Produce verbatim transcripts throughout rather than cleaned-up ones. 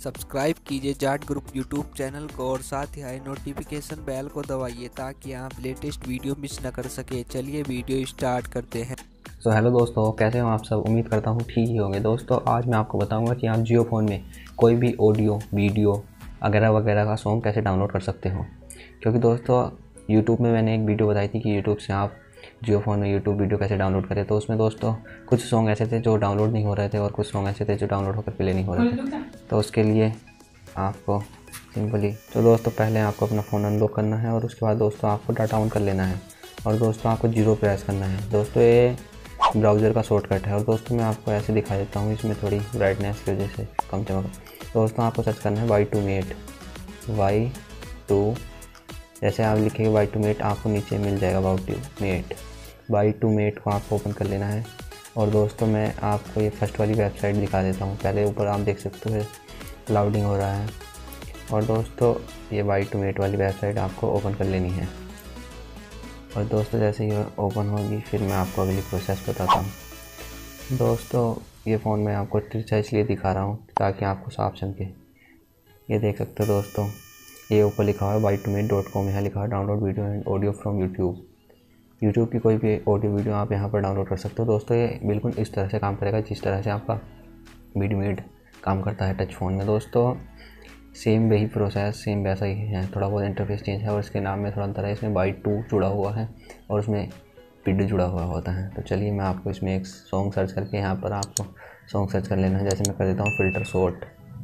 Subscribe कीजिए Jat group YouTube channel को और साथ ही आई नोटिफिकेशन बेल को दबाइए ताकि आप लेटेस्ट वीडियो मिस न कर सके। चलिए वीडियो स्टार्ट करते हैं। तो हेलो दोस्तों, कैसे हो आप सब। उम्मीद करता हूँ ठीक ही होंगे। दोस्तों आज मैं आपको बताऊंगा कि आप जियो फ़ोन में कोई भी ऑडियो वीडियो वगैरह वगैरह का सॉन्ग कैसे डाउनलोड कर सकते हो। क्योंकि दोस्तों यूट्यूब में मैंने एक वीडियो बताई थी कि यूट्यूब से आप जियो फ़ोन में यूट्यूब वीडियो कैसे डाउनलोड करें। तो उसमें दोस्तों कुछ सॉन्ग ऐसे थे जो डाउनलोड नहीं हो रहे थे और कुछ सॉन्ग ऐसे थे जो डाउनलोड होकर प्ले नहीं हो रहे थे। तो उसके लिए आपको सिंपली तो दोस्तों पहले आपको अपना फ़ोन अनलॉक करना है और उसके बाद दोस्तों आपको डाटा ऑन कर लेना है और दोस्तों आपको जीरो प्रेस करना है। दोस्तों ये ब्राउज़र का शॉर्टकट है और दोस्तों मैं आपको ऐसे दिखा देता हूँ, इसमें थोड़ी ब्राइटनेस की वजह से कम चमक। दोस्तों आपको सर्च करना है Y two mate Y two जैसे आप लिखेंगे वाई टू मेट आपको नीचे मिल जाएगा Y two mate Y two mate को आपको ओपन कर लेना है। और दोस्तों मैं आपको ये फर्स्ट वाली वेबसाइट दिखा देता हूँ। पहले ऊपर आप देख सकते हो लाउडिंग हो रहा है और दोस्तों ये वाई टू मेट वाली वेबसाइट आपको ओपन कर लेनी है। और दोस्तों जैसे ही ओपन होगी फिर मैं आपको अगली प्रोसेस बताता हूँ। दोस्तों ये फ़ोन मैं आपको तिरछा इसलिए दिखा रहा हूँ ताकि आपको साफ समझे। ये देख सकते हो दोस्तों, ये ऊपर लिखा हुआ है Y two mate dot com. यहाँ लिखा है download video and audio from YouTube. YouTube की कोई भी ऑडियो वीडियो आप यहाँ पर डाउनलोड कर सकते हो। दोस्तों ये बिल्कुल इस तरह से काम करेगा जिस तरह से आपका वीडियो मेड काम करता है टच फ़ोन में। दोस्तों सेम वही प्रोसेस सेम वैसा ही है, थोड़ा बहुत इंटरफेस चेंज है और इसके नाम में थोड़ा अंतर है। इसमें वाई टू जुड़ा हुआ है और उसमें वीडियो जुड़ा हुआ होता है। तो चलिए मैं आपको इसमें एक सॉन्ग सर्च करके यहाँ पर आपको सॉन्ग सर्च कर लेना है। जैसे मैं कर देता हूँ filter short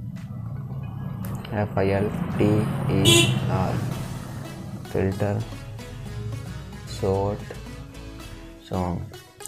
F I L T E R filter short song.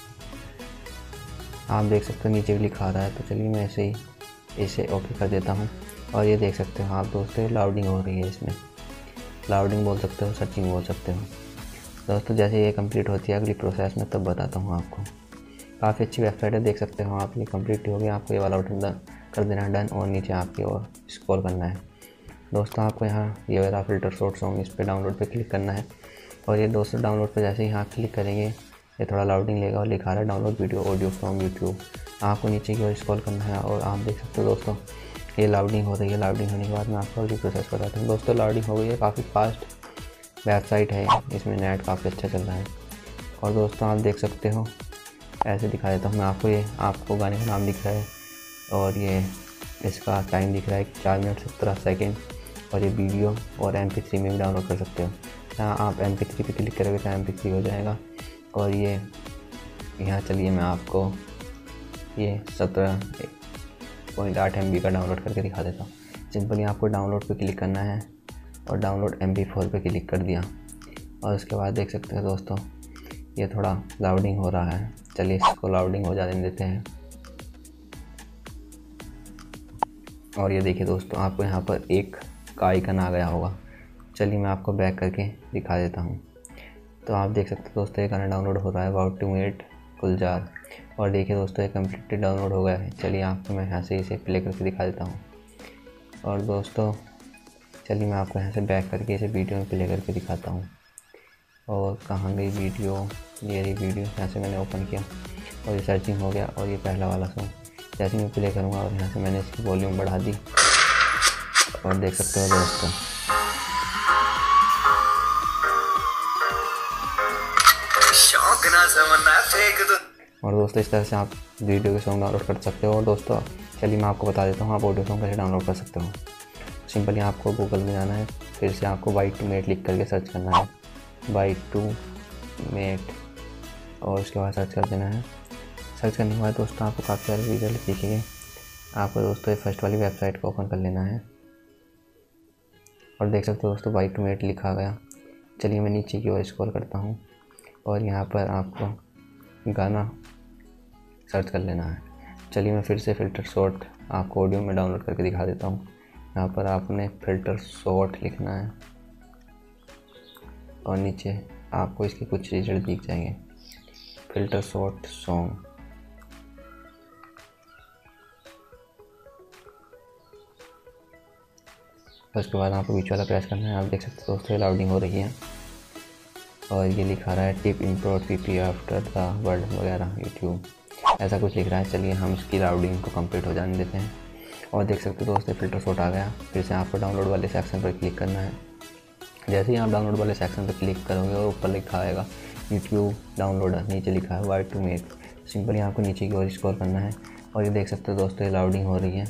आप देख सकते हो नीचे भी लिखा रहा है। तो चलिए मैं ऐसे ही इसे ओके कर देता हूँ और ये देख सकते हो आप दोस्तों लाउडिंग हो रही है। इसमें लाउडिंग बोल सकते हो, सर्चिंग बोल सकते हो। दोस्तों जैसे ये कंप्लीट होती है अगली प्रोसेस में तब बताता हूँ आपको। काफ़ी अच्छी वेबसाइट है, देख सकते हो आप। ये कंप्लीट हो गया, आपको ये वाला बटन कर देना है डन और नीचे आपकी ओर स्क्रॉल करना है। दोस्तों आपको यहाँ ये वाला फ़िल्टर शॉर्ट सॉन्ग इस पर डाउनलोड पे क्लिक करना है और ये दोस्तों डाउनलोड पे जैसे ही यहाँ क्लिक करेंगे ये थोड़ा लाउडिंग लेगा और लिखा रहा है download video audio from YouTube. आपको नीचे की ओर स्क्रॉल करना है और आप देख सकते हो दोस्तों ये लाउडिंग हो रही है। लाउडिंग होने के बाद मैं आपको अगली प्रोसेस बताता हूँ। दोस्तों लाउडिंग हो गई है, काफ़ी फास्ट वेबसाइट है, इसमें नेट काफ़ी अच्छा चल रहा है। और दोस्तों आप देख सकते हो ऐसे दिखा देता हूँ मैं आपको। ये आपको गाने का नाम दिख रहा है और ये इसका टाइम दिख रहा है चार मिनट सत्रह सेकेंड और ये वीडियो और एम पी थ्री में भी डाउनलोड कर सकते हो। यहाँ आप एम पी थ्री पे क्लिक करोगे तो एम पी थ्री हो जाएगा। और ये यहाँ चलिए मैं आपको ये सत्रह पॉइंट आठ एम बी का डाउनलोड करके दिखा देता हूँ। सिंपली आपको डाउनलोड पे क्लिक करना है और डाउनलोड एम पी फोर पे क्लिक कर दिया और उसके बाद देख सकते हैं दोस्तों ये थोड़ा लाउडिंग हो रहा है। चलिए इसको लाउडिंग हो जाने देते हैं। और ये देखिए दोस्तों आपको यहाँ पर एक का आइकन आ गया होगा। चलिए मैं आपको बैक करके दिखा देता हूँ। तो आप देख सकते हो दोस्तों ये गाना डाउनलोड हो रहा है वाई टू मेट गुलजार। और देखिए दोस्तों ये कम्प्लीटली डाउनलोड हो गया है। चलिए आपको मैं यहाँ से इसे प्ले करके दिखा देता हूँ। और दोस्तों चलिए मैं आपको यहाँ से बैक करके इसे वीडियो में प्ले करके दिखाता हूँ। और कहाँ गई वीडियो, ये रही वीडियो। यहाँ से मैंने ओपन किया और ये सर्चिंग हो गया और ये पहला वाला सॉन्ग जैसे मैं प्ले करूँगा और यहाँ से मैंने इसकी वॉल्यूम बढ़ा दी और देख सकते हो दोस्तों और दोस्तों इस तरह से आप वीडियो के सॉन्ग डाउनलोड कर सकते हो। और दोस्तों चलिए मैं आपको बता देता हूँ आप ऑडियो सॉन्ग कैसे डाउनलोड कर सकते हो। सिंपली आपको गूगल में जाना है, फिर से आपको वाई टू मेट लिख करके सर्च करना है वाई टू मेट और उसके बाद सर्च कर देना है। सर्च करने के बाद दोस्तों आपको काफ़ी सारे रिजल्ट दिखेंगे। आपको दोस्तों ये फर्स्ट वाली वेबसाइट को ओपन कर लेना है और देख सकते हो दोस्तों वाई टू मेट लिखा गया। चलिए मैं नीचे की ओर स्क्रॉल करता हूँ और यहाँ पर आपको गाना सर्च कर लेना है। चलिए मैं फिर से फ़िल्टर शॉर्ट आपको ऑडियो में डाउनलोड करके दिखा देता हूँ। यहाँ पर आपने फ़िल्टर शॉर्ट लिखना है और नीचे आपको इसके कुछ रिजल्ट दिख जाएंगे। फ़िल्टर शॉर्ट सॉन्ग उसके बाद आपको बीच वाला प्रेस करना है। आप देख सकते हो दोस्तों लाउडिंग हो रही है और ये लिखा रहा है tip improve P P after the world वगैरह यूट्यूब, ऐसा कुछ लिख रहा है। चलिए हम इसकी लाउडिंग को कंप्लीट हो जाने देते हैं और देख सकते हो दोस्तों फ़िल्टर शॉट आ गया। फिर से आपको डाउनलोड वाले सेक्शन पर क्लिक करना है। जैसे ही आप डाउनलोड वाले सेक्शन पर क्लिक करोगे और ऊपर लिखा आएगा यूट्यूब डाउनलोडर, नीचे लिखा है वाई टू मेक। सिंपली आपको नीचे की ओर स्क्रॉल करना है और ये देख सकते हो दोस्तों ये लाउडिंग हो रही है।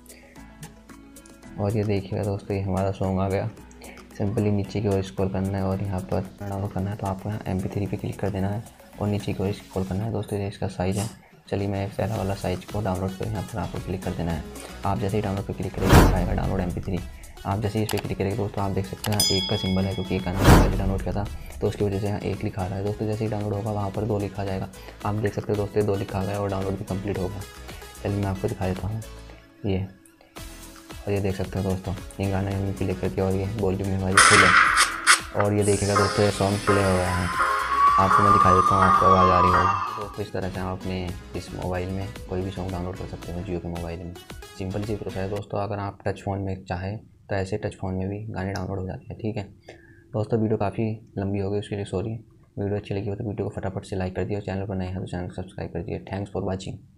और ये देखिएगा दोस्तों ये हमारा सॉन्ग आ गया। सिंपली नीचे की ओर स्क्रॉल करना है और यहाँ पर डाउनलोड करना है, तो आपको यहाँ एम पी थ्री पे क्लिक कर देना है और नीचे की ओर स्क्रॉल करना है। दोस्तों ये इसका साइज़ है। चलिए मैं पहला वाला साइज़ को डाउनलोड कर यहाँ पर आपको क्लिक कर देना है। आप जैसे ही डाउनलोड पर क्लिक करेंगे आएगा डाउनलोड एम पी थ्री। आप जैसे ही इस पर क्लिक करेंगे दोस्तों आप देख सकते हैं एक का सिंबल है, क्योंकि एक गाना पहले डाउनलोड किया था तो उसकी वजह से यहाँ एक लिखा रहा है। दोस्तों जैसे ही डाउनलोड होगा वहाँ पर दो लिखा जाएगा। आप देख सकते हो दोस्तों दो लिखा गया और डाउनलोड भी कंप्लीट हो गया। चलिए मैं आपको दिखा देता हूँ ये। और ये देख सकते हो दोस्तों ये गाना हमने क्लिक करके और ये वॉल्यूम में हमारी फुल है। और ये देखिएगा दोस्तों ये सॉन्ग प्ले हो गया है। आपको मैं दिखा देता हूँ, आपको आवाज़ आ रही होगी। दोस्तों इस तरह से आप अपने इस मोबाइल में कोई भी सॉन्ग डाउनलोड कर सकते हो जियो के मोबाइल में। सिंपल सी प्रोसेस है दोस्तों। अगर आप टच फ़ोन में चाहें तो ऐसे टच फ़ोन में भी गाने डाउनलोड हो जाते हैं। ठीक है दोस्तों, वीडियो काफ़ी लंबी हो गई उसके लिए सॉरी। वीडियो अच्छी लगी हो तो वीडियो को फटाफट से लाइक कर दिए और चैनल पर नए हैं तो चैनल को सब्सक्राइब कर दिए। Thanks for watching.